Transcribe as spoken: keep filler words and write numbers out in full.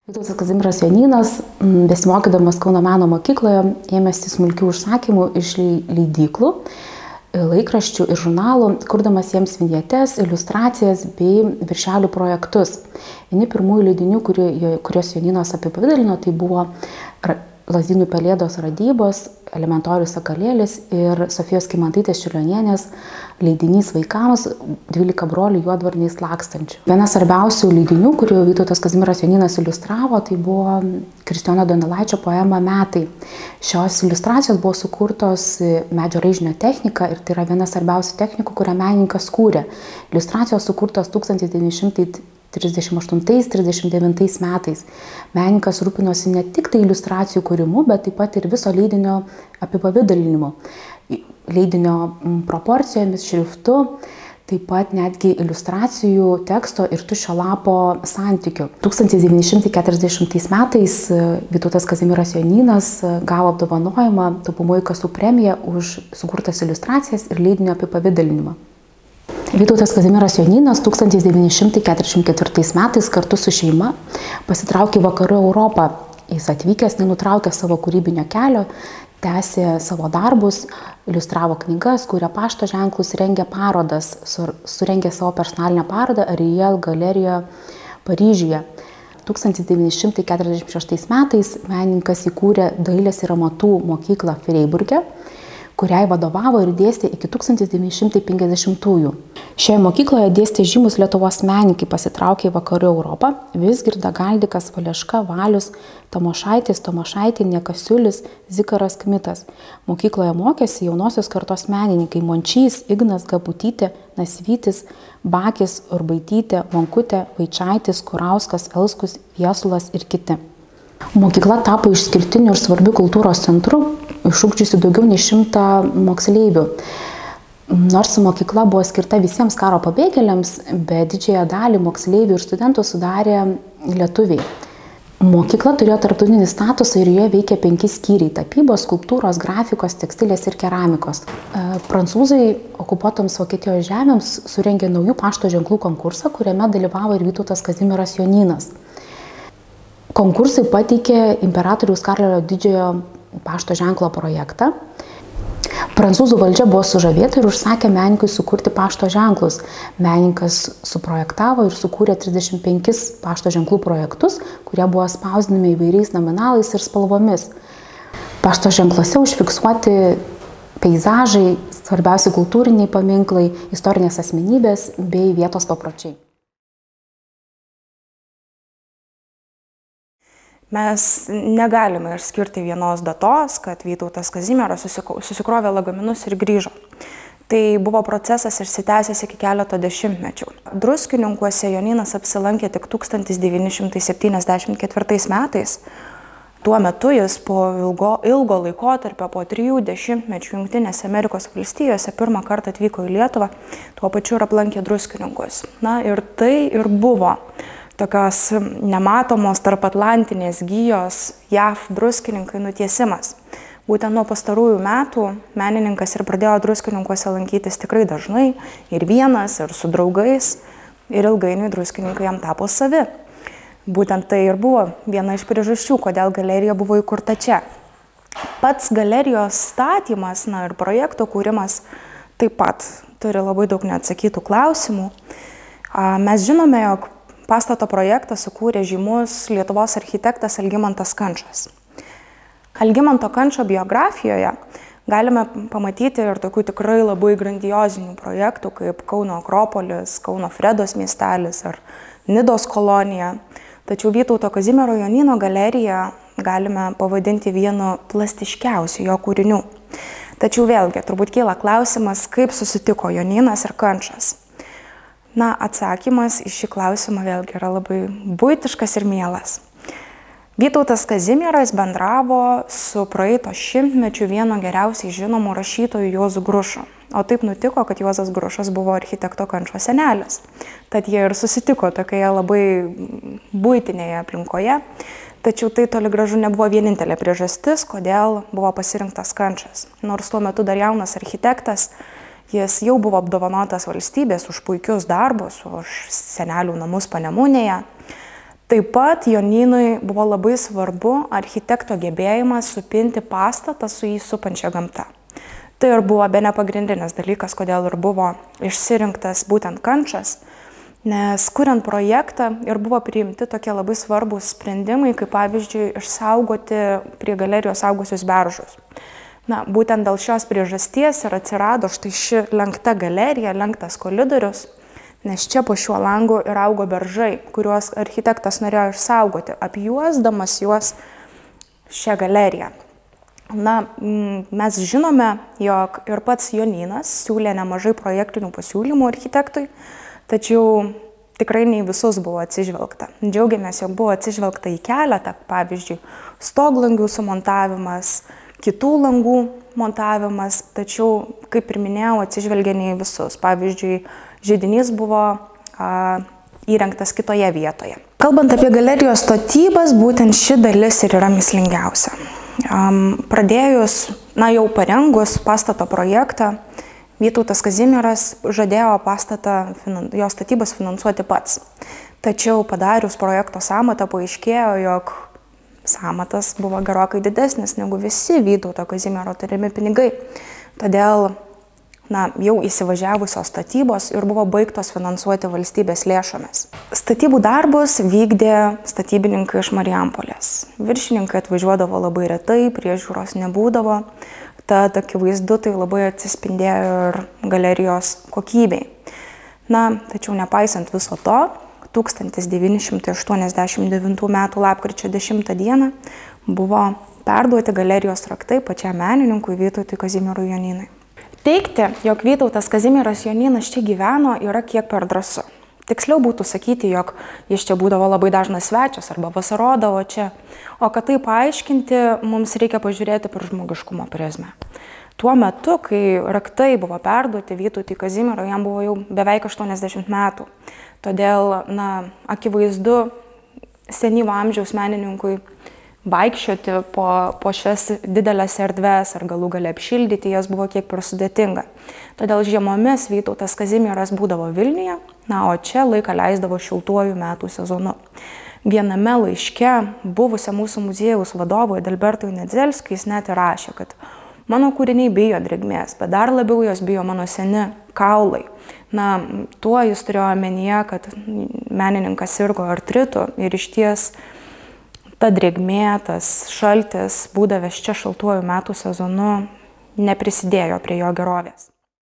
Vytautas Kazimieras Jonynas, besimokydamas Kauno meno mokykloje, ėmėsi smulkių užsakymų iš leidyklų, laikraščių ir žurnalų, kurdamas jiems vinjetes, iliustracijas bei viršelių projektus. Vieni pirmųjų leidinių, kuriuos Jonynas apipavidalino, tai buvo Lazdynų pelėdos radybos, Elementorius sakalėlis ir Sofijos Kymantaitės Čiurlionienės leidinys vaikams dvylika brolių juodvarniais lakstančių. Vienas svarbiausių leidinių, kuriuo Vytautas Kazimieras Jonynas iliustravo, tai buvo Kristijono Donelaičio poema Metai. Šios iliustracijos buvo sukurtos medžio raižinio technika ir tai yra viena svarbiausių technikų, kurią menininkas kūrė. Iliustracijos sukurtos tūkstantis devyni šimtai trisdešimt aštuntais trisdešimt devintais metais. Menininkas rūpinosi ne tik tai iliustracijų kūrimu, bet taip pat ir viso leidinio apipavidalinimu, leidinio proporcijomis, šriftu, taip pat netgi iliustracijų, teksto ir tuščio lapo santykiu. tūkstantis devyni šimtai keturiasdešimtais metais Vytautas Kazimieras Jonynas gavo apdovanojimą taupomųjų kasų premiją už sukurtas iliustracijas ir leidinio apipavidalinimą. Vytautas Kazimieras Jonynas tūkstantis devyni šimtai keturiasdešimt ketvirtais metais kartu su šeima pasitraukė į Vakarų Europą. Jis atvykęs nenutraukė savo kūrybinio kelio, tęsė savo darbus, iliustravo knygas, kūrė pašto ženklus, rengė parodas, surengė savo personalinę parodą Ariel galerijoje Paryžiuje. tūkstantis devyni šimtai keturiasdešimt šeštais metais menininkas įkūrė dailės ir amatų mokyklą Freiburge, kuriai vadovavo ir dėstė iki tūkstantis devyni šimtai penkiasdešimtųjų. Šioje mokykloje dėstė žymus Lietuvos menininkai pasitraukė į Vakarų Europą: Vizgirda, Galdikas, Valeška, Valius, Tamošaitis, Tomašaitienė, Kasiulis, Zikaras Kmitas. Mokykloje mokėsi jaunosios kartos menininkai Mončys, Ignas, Gabutytė, Nasvytis, Bakis, Urbaitytė, Monkutė, Vaičaitis, Kurauskas, Elskus, Viesulas ir kiti. Mokykla tapo išskirtiniu ir svarbiu kultūros centru, išugdžiusi daugiau nei šimtą moksleivių. Nors mokykla buvo skirta visiems karo pabėgėliams, bet didžiąją dalį moksleivių ir studentų sudarė lietuviai. Mokykla turėjo tarptautinį statusą ir joje veikė penki skyriai – tapybos, skulptūros, grafikos, tekstilės ir keramikos. Prancūzai okupuotoms Vokietijos žemėms surengė naujų pašto ženklų konkursą, kuriame dalyvavo ir Vytautas Kazimieras Jonynas. Konkursai pateikė imperatoriaus Karolio didžiojo pašto ženklo projektą. Prancūzų valdžia buvo sužavėta ir užsakė menininkui sukurti pašto ženklus. Menininkas suprojektavo ir sukūrė trisdešimt penkis pašto ženklų projektus, kurie buvo spausdinami įvairiais nominalais ir spalvomis. Pašto ženkluose užfiksuoti peizažai, svarbiausi kultūriniai paminklai, istorinės asmenybės bei vietos papročiai. Mes negalime išskirti vienos datos, kad Vytautas Kazimieras susikrovė lagaminus ir grįžo. Tai buvo procesas išsitęsęs iki keleto dešimtmečių. Druskininkuose Jonynas apsilankė tik tūkstantis devyni šimtai septyniasdešimt ketvirtais metais. Tuo metu jis po ilgo, ilgo laikotarpio, po trijų dešimtmečių Jungtinėse Amerikos valstijose pirmą kartą atvyko į Lietuvą, tuo pačiu ir aplankė Druskininkus. Na ir tai ir buvo tokios nematomos tarp Atlantinės gijos J A V druskininkai nutiesimas. Būtent nuo pastarųjų metų menininkas ir pradėjo Druskininkuose lankytis tikrai dažnai, ir vienas, ir su draugais, ir ilgainiui druskininkai jam tapo savi. Būtent tai ir buvo viena iš priežasčių, kodėl galerija buvo įkurta čia. Pats galerijos statymas, na ir projekto kūrimas taip pat turi labai daug neatsakytų klausimų. Mes žinome, jog pastato projektą sukūrė žymus Lietuvos architektas Algimantas Kančas. Algimanto Kančo biografijoje galime pamatyti ir tokių tikrai labai grandiozinių projektų, kaip Kauno Akropolis, Kauno Fredos miestelis ar Nidos kolonija. Tačiau Vytauto Kazimiero Jonyno galeriją galime pavadinti vienu plastiškiausių jo kūrinių. Tačiau vėlgi, turbūt kyla klausimas, kaip susitiko Jonynas ir Kančas. Na, atsakymas į šį klausimą vėlgi yra labai buitiškas ir mielas. Vytautas Kazimieras bendravo su praeito šimtmečiu vieno geriausiai žinomų rašytojų Juozu Grušu. O taip nutiko, kad Juozas Grušas buvo architekto Kančo senelis. Tad jie ir susitiko tokioje labai buitinėje aplinkoje. Tačiau tai toli gražu nebuvo vienintelė priežastis, kodėl buvo pasirinktas Kančas. Nors tuo metu dar jaunas architektas, jis jau buvo apdovanotas valstybės už puikius darbus, už senelių namus Panemunėje. Taip pat Jonynui buvo labai svarbu architekto gebėjimas supinti pastatą su jį supančia gamta. Tai ir buvo bene pagrindinis dalykas, kodėl ir buvo išsirinktas būtent Kančas, nes kuriant projektą ir buvo priimti tokie labai svarbus sprendimai, kaip pavyzdžiui išsaugoti prie galerijos augusius beržus. Na, būtent dėl šios priežasties ir atsirado štai ši lenkta galerija, lenktas koridorius, nes čia po šiuo langu ir augo beržai, kuriuos architektas norėjo išsaugoti, apjuosdamas juos šią galeriją. Na, mes žinome, jog ir pats Jonynas siūlė nemažai projektinių pasiūlymų architektui, tačiau tikrai ne į visus buvo atsižvelgta. Džiaugiamės, jog buvo atsižvelgta į keletą, pavyzdžiui, stoglangių sumontavimas, kitų langų montavimas, tačiau, kaip ir minėjau, atsižvelgė ne į visus. Pavyzdžiui, židinys buvo a, įrengtas kitoje vietoje. Kalbant apie galerijos statybas, būtent ši dalis ir yra mįslingiausia. Um, pradėjus, na jau parengus pastato projektą, Vytautas Kazimieras žadėjo pastatą, jo statybas finansuoti pats. Tačiau padarius projekto sąmatą paaiškėjo, jog sąmatas buvo gerokai didesnis negu visi Vytauto Kazimiero turimi pinigai. Todėl na, jau įsivažiavusios statybos ir buvo baigtos finansuoti valstybės lėšomis. Statybų darbus vykdė statybininkai iš Marijampolės. Viršininkai atvažiuodavo labai retai, priežiūros nebūdavo, tad akivaizdu tai labai atsispindėjo ir galerijos kokybei. Na, tačiau nepaisant viso to, tūkstantis devyni šimtai aštuoniasdešimt devintų metų lapkričio dešimtą dieną buvo perduoti galerijos raktai pačiam menininkui Vytautui Kazimierui Jonynui. Teigti, jog Vytautas Kazimieras Jonynas čia gyveno, yra kiek per drąsu. Tiksliau būtų sakyti, jog jis čia būdavo labai dažnas svečias arba vasarodavo čia. O kad tai paaiškinti, mums reikia pažiūrėti per žmogiškumo prizmę. Tuo metu, kai raktai buvo perduoti Vytautui Kazimierui, jam buvo jau beveik aštuoniasdešimt metų. Todėl, na, akivaizdu, senyvo amžiaus menininkui vaikščioti po, po šias didelės erdves ar galų gale apšildyti jas buvo kiek per sudėtinga. Todėl žiemomis Vytautas Kazimieras būdavo Vilniuje, na, o čia laiką leisdavo šiltuoju metų sezonu. Viename laiške buvusiam mūsų muziejaus vadovui Adalbertui Nedzelskiui jis net ir rašė, kad mano kūriniai bijo drėgmės, bet dar labiau jos bijo mano seni kaulai. Na, tuo jis turėjo omenyje, kad menininkas sirgo artritu ir išties ta drėgmė, tas šaltis, būdavęs čia šaltuoju metų sezonu, neprisidėjo prie jo gerovės.